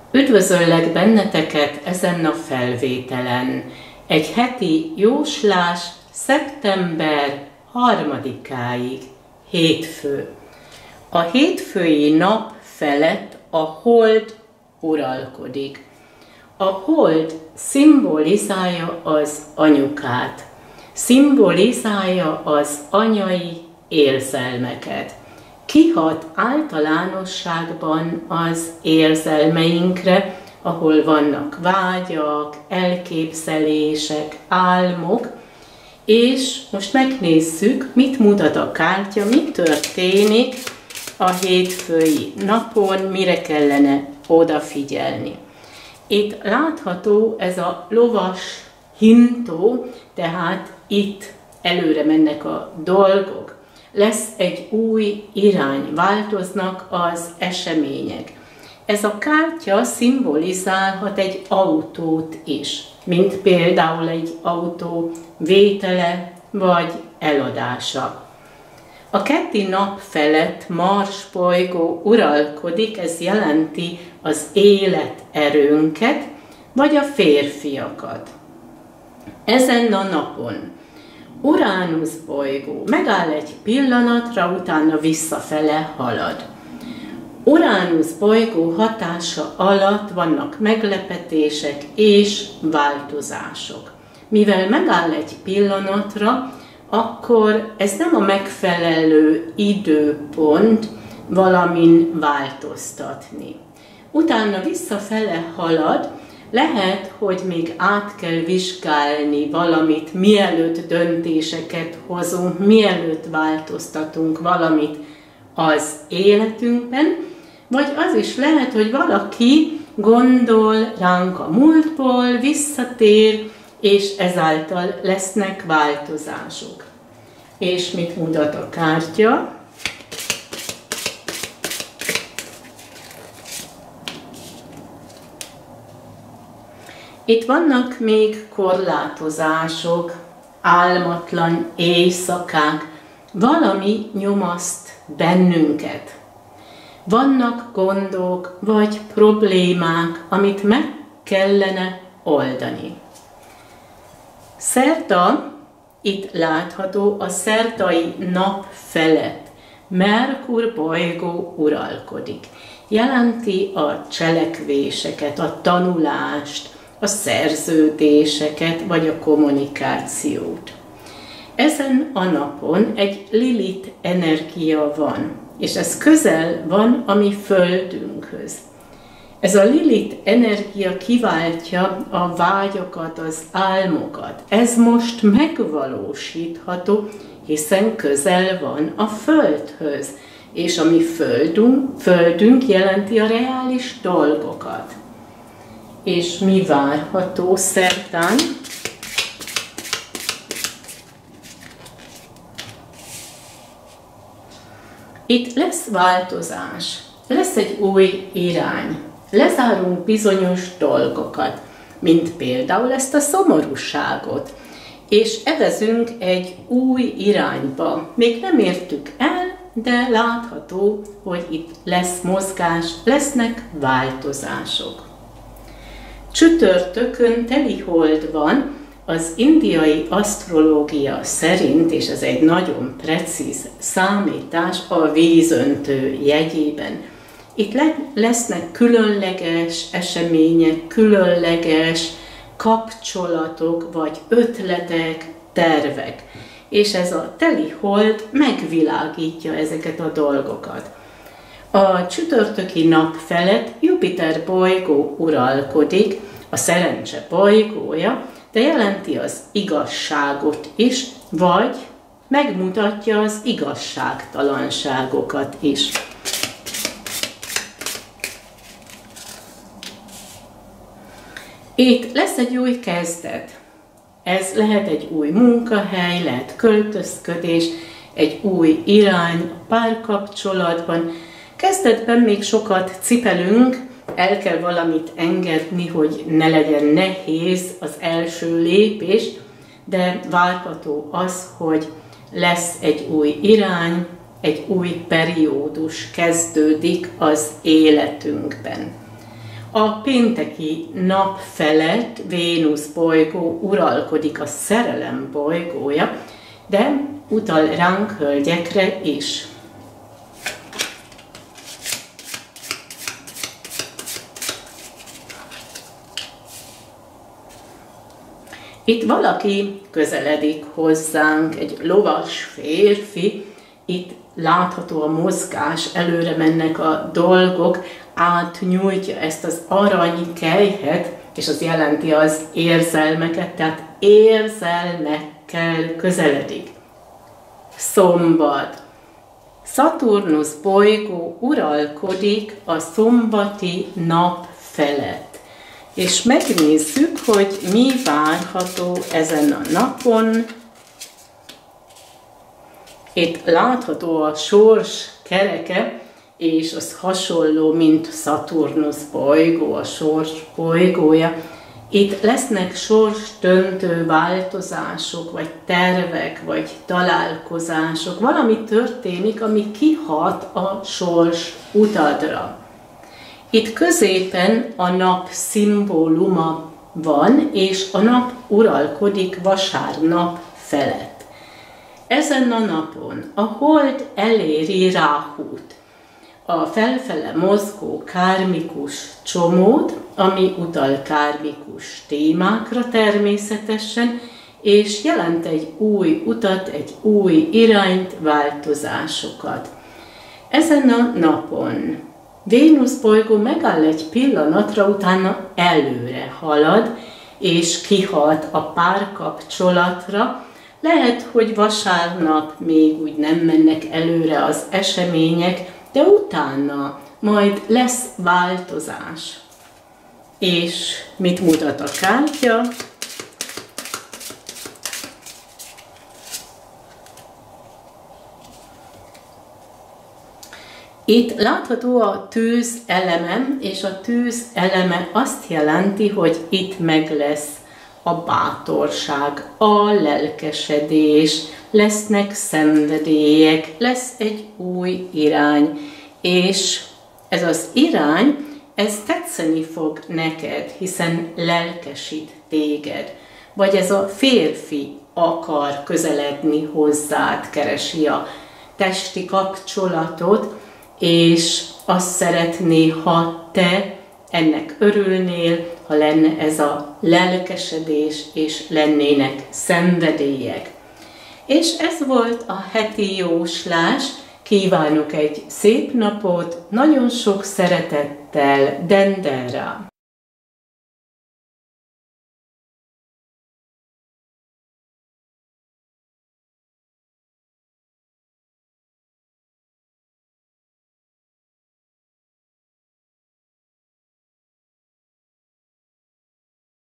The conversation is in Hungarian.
Üdvözöllek benneteket ezen a felvételen. Egy heti jóslás szeptember 3-áig, hétfő. A hétfői nap felett a hold uralkodik. A hold szimbolizálja az anyukát, szimbolizálja az anyai érzelmeket. Kihat általánosságban az érzelmeinkre, ahol vannak vágyak, elképzelések, álmok, és most megnézzük, mit mutat a kártya, mi történik a hétfői napon, mire kellene odafigyelni. Itt látható ez a lovas hintó, tehát itt előre mennek a dolgok. Lesz egy új irány, változnak az események. Ez a kártya szimbolizálhat egy autót is, mint például egy autó vétele vagy eladása. A keddi nap felett Mars bolygó uralkodik, ez jelenti az életerőnket, vagy a férfiakat. Ezen a napon Uránusz bolygó megáll egy pillanatra, utána visszafele halad. Uránusz bolygó hatása alatt vannak meglepetések és változások. Mivel megáll egy pillanatra, akkor ez nem a megfelelő időpont valamin változtatni. Utána visszafele halad, lehet, hogy még át kell vizsgálni valamit, mielőtt döntéseket hozunk, mielőtt változtatunk valamit az életünkben, vagy az is lehet, hogy valaki gondol ránk a múltból, visszatér, és ezáltal lesznek változások. És mit mutat a kártya? Itt vannak még korlátozások, álmatlan éjszakák, valami nyomaszt bennünket. Vannak gondok vagy problémák, amit meg kellene oldani. Szerda, itt látható a szerdai nap felett Merkur bolygó uralkodik. Jelenti a cselekvéseket, a tanulást, a szerződéseket vagy a kommunikációt. Ezen a napon egy Lilith energia van, és ez közel van a mi földünkhöz. Ez a Lilith energia kiváltja a vágyakat, az álmokat. Ez most megvalósítható, hiszen közel van a földhöz, és a mi földünk jelenti a reális dolgokat. És mi várható szerdán? Itt lesz változás, lesz egy új irány, lezárunk bizonyos dolgokat, mint például ezt a szomorúságot, és evezünk egy új irányba. Még nem értük el, de látható, hogy itt lesz mozgás, lesznek változások. Csütörtökön telihold van, az indiai asztrológia szerint, és ez egy nagyon precíz számítás, a vízöntő jegyében. Itt lesznek különleges események, különleges kapcsolatok, vagy ötletek, tervek. És ez a telihold megvilágítja ezeket a dolgokat. A csütörtöki nap felett Jupiter bolygó uralkodik, a szerencse bolygója, de jelenti az igazságot is, vagy megmutatja az igazságtalanságokat is. Itt lesz egy új kezdet. Ez lehet egy új munkahely, lehet költözködés, egy új irány párkapcsolatban. Kezdetben még sokat cipelünk, el kell valamit engedni, hogy ne legyen nehéz az első lépés, de várható az, hogy lesz egy új irány, egy új periódus kezdődik az életünkben. A pénteki nap felett Vénusz bolygó uralkodik, a szerelem bolygója, de utal ránk hölgyekre is. Itt valaki közeledik hozzánk, egy lovas férfi, itt látható a mozgás, előre mennek a dolgok, átnyújtja ezt az aranykelyhet, és az jelenti az érzelmeket, tehát érzelmekkel közeledik. Szombat. Szaturnusz bolygó uralkodik a szombati nap felett. És megnézzük, hogy mi várható ezen a napon. Itt látható a sors kereke, és az hasonló, mint Szaturnusz bolygó, a sors bolygója. Itt lesznek sorsdöntő változások, vagy tervek, vagy találkozások. Valami történik, ami kihat a sors utadra. Itt középen a nap szimbóluma van, és a nap uralkodik vasárnap felett. Ezen a napon a hold eléri Ráhút, a felfele mozgó kármikus csomót, ami utal kármikus témákra természetesen, és jelent egy új utat, egy új irányt, változásokat. Ezen a napon Vénusz bolygó megáll egy pillanatra, utána előre halad, és kihat a párkapcsolatra. Lehet, hogy vasárnap még úgy nem mennek előre az események, de utána majd lesz változás. És mit mutat a kártya? Itt látható a tűz eleme, és a tűz eleme azt jelenti, hogy itt meg lesz a bátorság, a lelkesedés, lesznek szenvedélyek, lesz egy új irány, és ez az irány, ez tetszeni fog neked, hiszen lelkesít téged. Vagy ez a férfi akar közeledni hozzád, keresi a testi kapcsolatot, és azt szeretné, ha te ennek örülnél, ha lenne ez a lelkesedés, és lennének szenvedélyek. És ez volt a heti jóslás. Kívánok egy szép napot, nagyon sok szeretettel, Dendera!